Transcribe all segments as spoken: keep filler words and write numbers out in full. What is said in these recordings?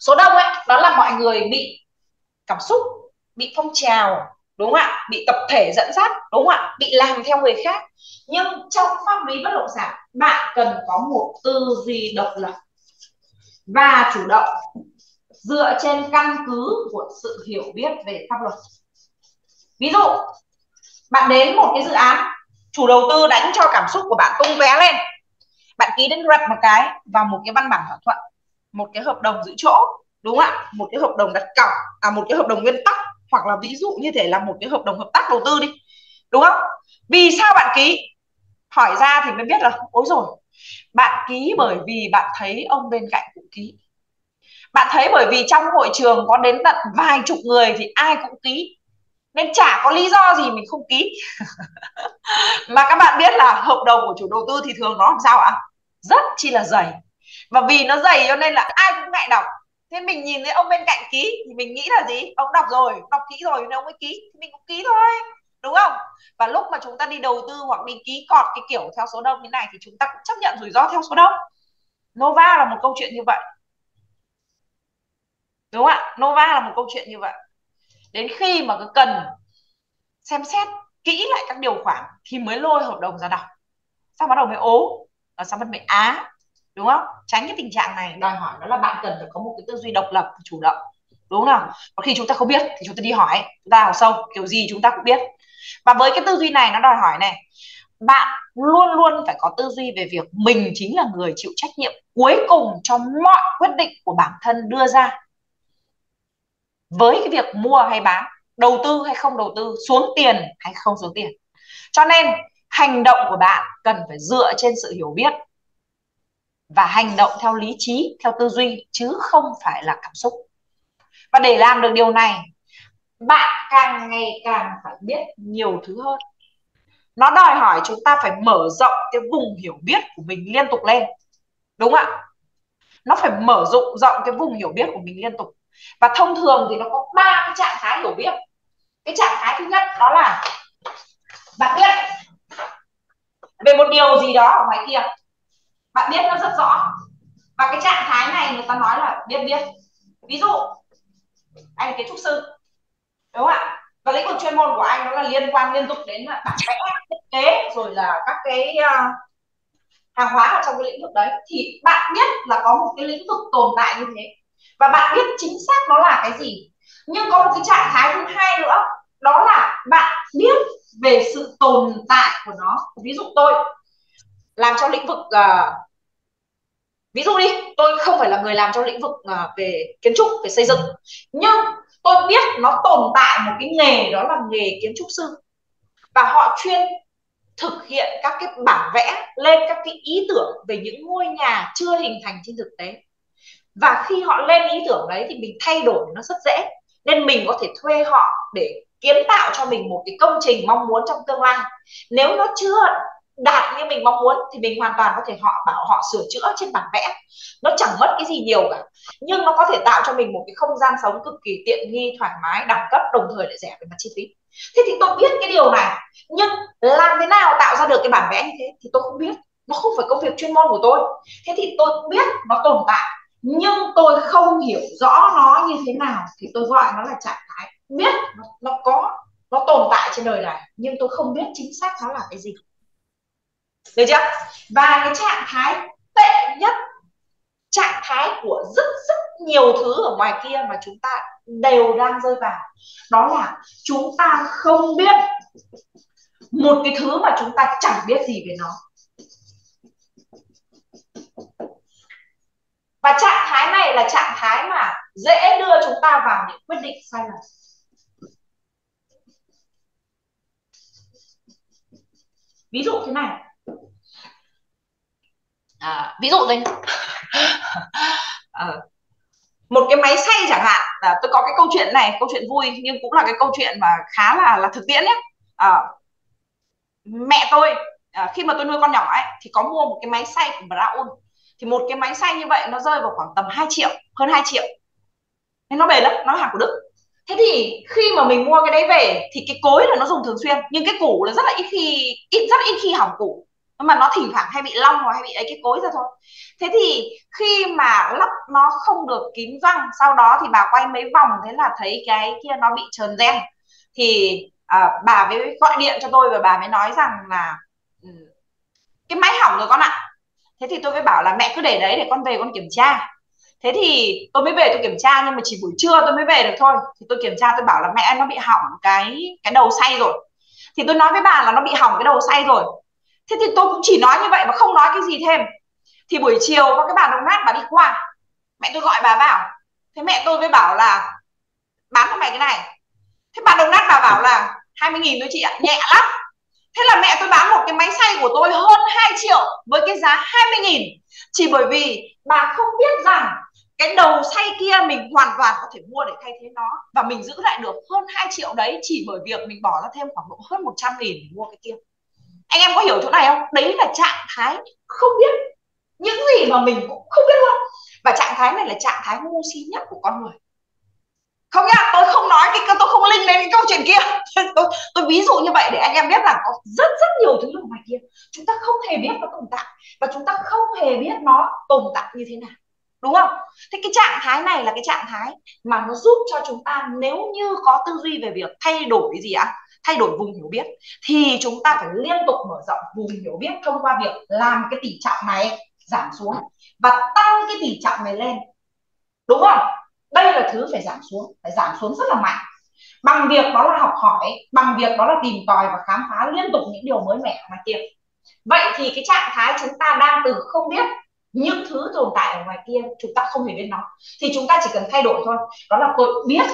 Số đông ấy, đó là mọi người bị cảm xúc, bị phong trào, đúng không ạ, bị tập thể dẫn dắt, đúng không ạ, bị làm theo người khác. Nhưng trong pháp lý bất động sản, bạn cần có một tư duy độc lập và chủ động, dựa trên căn cứ của sự hiểu biết về pháp luật. Ví dụ bạn đến một cái dự án, chủ đầu tư đánh cho cảm xúc của bạn tung tóe lên, bạn ký đến rập một cái vào một cái văn bản thỏa thuận, một cái hợp đồng giữ chỗ, đúng không ạ, một cái hợp đồng đặt cọc, à một cái hợp đồng nguyên tắc, hoặc là ví dụ như thể là một cái hợp đồng hợp tác đầu tư đi, đúng không? Vì sao bạn ký? Hỏi ra thì mới biết là ối rồi, bạn ký bởi vì bạn thấy ông bên cạnh cũng ký, bạn thấy bởi vì trong hội trường có đến tận vài chục người thì ai cũng ký, nên chả có lý do gì mình không ký. Mà các bạn biết là hợp đồng của chủ đầu tư thì thường nó làm sao ạ? Rất chi là dày. Và vì nó dày cho nên là ai cũng ngại đọc. Thế mình nhìn thấy ông bên cạnh ký thì mình nghĩ là gì? Ông đọc rồi, đọc kỹ rồi nên ông mới ký, thì mình cũng ký thôi, đúng không? Và lúc mà chúng ta đi đầu tư hoặc đi ký cọt cái kiểu theo số đông như này thì chúng ta cũng chấp nhận rủi ro theo số đông. Nova là một câu chuyện như vậy, đúng không ạ? Nova là một câu chuyện như vậy. Đến khi mà cứ cần xem xét kỹ lại các điều khoản thì mới lôi hợp đồng ra đọc, xong bắt đầu mới ố, và xong bắt mới á, đúng không? Tránh cái tình trạng này đòi hỏi đó là bạn cần phải có một cái tư duy độc lập, chủ động, đúng không nào? Và khi chúng ta không biết thì chúng ta đi hỏi, chúng ta học sâu kiểu gì chúng ta cũng biết. Và với cái tư duy này nó đòi hỏi này, bạn luôn luôn phải có tư duy về việc mình chính là người chịu trách nhiệm cuối cùng cho mọi quyết định của bản thân đưa ra, với cái việc mua hay bán, đầu tư hay không đầu tư, xuống tiền hay không xuống tiền. Cho nên hành động của bạn cần phải dựa trên sự hiểu biết và hành động theo lý trí, theo tư duy, chứ không phải là cảm xúc. Và để làm được điều này, bạn càng ngày càng phải biết nhiều thứ hơn. Nó đòi hỏi chúng ta phải mở rộng cái vùng hiểu biết của mình liên tục lên, đúng không ạ? Nó phải mở rộng rộng cái vùng hiểu biết của mình liên tục. Và thông thường thì nó có ba cái trạng thái hiểu biết. Cái trạng thái thứ nhất đó là bạn biết về một điều gì đó ở ngoài kia, bạn biết nó rất rõ, và cái trạng thái này người ta nói là biết biết. Ví dụ anh là kiến trúc sư, đúng không ạ, và lĩnh vực chuyên môn của anh đó là liên quan liên tục đến bản vẽ, thiết kế, rồi là các cái uh, hàng hóa ở trong cái lĩnh vực đấy, thì bạn biết là có một cái lĩnh vực tồn tại như thế, và bạn biết chính xác nó là cái gì. Nhưng có một cái trạng thái thứ hai nữa, đó là bạn biết về sự tồn tại của nó. Ví dụ tôi làm trong lĩnh vực uh, ví dụ đi, tôi không phải là người làm trong lĩnh vực uh, về kiến trúc, về xây dựng, nhưng tôi biết nó tồn tại một cái nghề, đó là nghề kiến trúc sư, và họ chuyên thực hiện các cái bản vẽ lên các cái ý tưởng về những ngôi nhà chưa hình thành trên thực tế. Và khi họ lên ý tưởng đấy thì mình thay đổi nó rất dễ, nên mình có thể thuê họ để kiến tạo cho mình một cái công trình mong muốn trong tương lai. Nếu nó chưa đạt như mình mong muốn thì mình hoàn toàn có thể họ bảo họ sửa chữa trên bản vẽ, nó chẳng mất cái gì nhiều cả, nhưng nó có thể tạo cho mình một cái không gian sống cực kỳ tiện nghi, thoải mái, đẳng cấp, đồng thời lại rẻ về mặt chi phí. Thế thì tôi biết cái điều này, nhưng làm thế nào tạo ra được cái bản vẽ như thế thì tôi không biết, nó không phải công việc chuyên môn của tôi. Thế thì tôi biết nó tồn tại, nhưng tôi không hiểu rõ nó như thế nào, thì tôi gọi nó là trạng thái biết nó, nó có, nó tồn tại trên đời này, nhưng tôi không biết chính xác nó là cái gì, được chưa? Và cái trạng thái tệ nhất, trạng thái của rất rất nhiều thứ ở ngoài kia mà chúng ta đều đang rơi vào, đó là chúng ta không biết một cái thứ mà chúng ta chẳng biết gì về nó. Và trạng thái này là trạng thái mà dễ đưa chúng ta vào những quyết định sai lầm. Ví dụ thế này, à, ví dụ đây à, một cái máy xay chẳng hạn, à, tôi có cái câu chuyện này, câu chuyện vui nhưng cũng là cái câu chuyện mà khá là là thực tiễn nhé. À, mẹ tôi à, khi mà tôi nuôi con nhỏ ấy thì có mua một cái máy xay của Braun, thì một cái máy xay như vậy nó rơi vào khoảng tầm hai triệu, hơn hai triệu, nên nó bền lắm, nó hàng của Đức. Thế thì khi mà mình mua cái đấy về thì cái cối là nó dùng thường xuyên, nhưng cái củ là rất là ít khi ít rất ít khi hỏng củ. nhưng mà nó thỉnh thoảng hay bị long hoặc hay bị ấy cái cối ra thôi. Thế thì khi mà lắp nó không được kín răng, sau đó thì bà quay mấy vòng thế là thấy cái kia nó bị trờn ren, thì à, bà mới gọi điện cho tôi và bà mới nói rằng là ừ, cái máy hỏng rồi con ạ. Thế thì tôi mới bảo là mẹ cứ để đấy để con về con kiểm tra. Thế thì tôi mới về tôi kiểm tra, nhưng mà chỉ buổi trưa tôi mới về được thôi. Thì tôi kiểm tra tôi bảo là mẹ nó bị hỏng cái cái đầu xay rồi. Thì tôi nói với bà là nó bị hỏng cái đầu xay rồi. Thế thì tôi cũng chỉ nói như vậy mà không nói cái gì thêm. Thì buổi chiều có cái bà đồng nát bà đi qua, mẹ tôi gọi bà vào. Thế mẹ tôi mới bảo là bán cho mày cái này. Thế bà đồng nát bà bảo là hai mươi nghìn thôi chị ạ, nhẹ lắm. Thế là mẹ tôi bán một cái máy xay của tôi hơn hai triệu với cái giá hai mươi nghìn. Chỉ bởi vì bà không biết rằng cái đầu xay kia mình hoàn toàn có thể mua để thay thế nó, và mình giữ lại được hơn hai triệu đấy chỉ bởi việc mình bỏ ra thêm khoảng độ hơn một trăm nghìn để mua cái kia. Anh em có hiểu chỗ này không? Đấy là trạng thái không biết, những gì mà mình cũng không biết luôn. Và trạng thái này là trạng thái ngu si nhất của con người. Không nhá, tôi không nói cái tôi không link đến cái câu chuyện kia. tôi, tôi ví dụ như vậy để anh em biết là có rất rất nhiều thứ ở ngoài kia chúng ta không hề biết nó tồn tại, và chúng ta không hề biết nó tồn tại như thế nào, đúng không? Thế cái trạng thái này là cái trạng thái mà nó giúp cho chúng ta, nếu như có tư duy về việc thay đổi gì ạ, thay đổi vùng hiểu biết, thì chúng ta phải liên tục mở rộng vùng hiểu biết thông qua việc làm cái tỷ trọng này giảm xuống và tăng cái tỷ trọng này lên, đúng không? Đây là thứ phải giảm xuống, phải giảm xuống rất là mạnh, bằng việc đó là học hỏi, bằng việc đó là tìm tòi và khám phá liên tục những điều mới mẻ ngoài kia. Vậy thì cái trạng thái chúng ta đang từ không biết những thứ tồn tại ở ngoài kia, chúng ta không hề biết nó, thì chúng ta chỉ cần thay đổi thôi, đó là tôi biết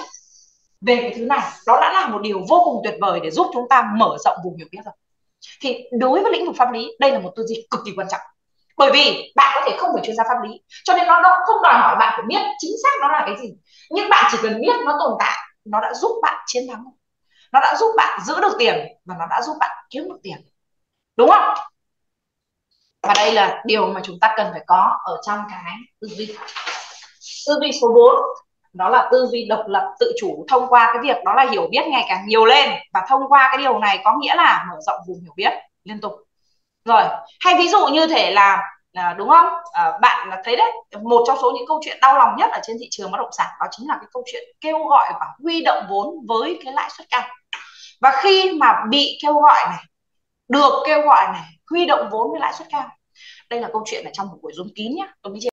về cái thứ này, đó đã là một điều vô cùng tuyệt vời để giúp chúng ta mở rộng vùng hiểu biết rồi. Thì đối với lĩnh vực pháp lý, đây là một tư duy cực kỳ quan trọng, bởi vì bạn có thể không phải chuyên gia pháp lý, cho nên nó không đòi hỏi bạn phải biết chính xác nó là cái gì, nhưng bạn chỉ cần biết nó tồn tại, nó đã giúp bạn chiến thắng, nó đã giúp bạn giữ được tiền, và nó đã giúp bạn kiếm được tiền, đúng không? Và đây là điều mà chúng ta cần phải có ở trong cái tư duy. Tư duy số bốn, đó là tư duy độc lập tự chủ thông qua cái việc đó là hiểu biết ngày càng nhiều lên, và thông qua cái điều này có nghĩa là mở rộng vùng hiểu biết liên tục. Rồi, hay ví dụ như thể là, là đúng không? À, bạn thấy đấy, một trong số những câu chuyện đau lòng nhất ở trên thị trường bất động sản đó chính là cái câu chuyện kêu gọi và huy động vốn với cái lãi suất cao. Và khi mà bị kêu gọi này, được kêu gọi này, huy động vốn với lãi suất cao, đây là câu chuyện ở trong một buổi Zoom kín nhé, tôi mới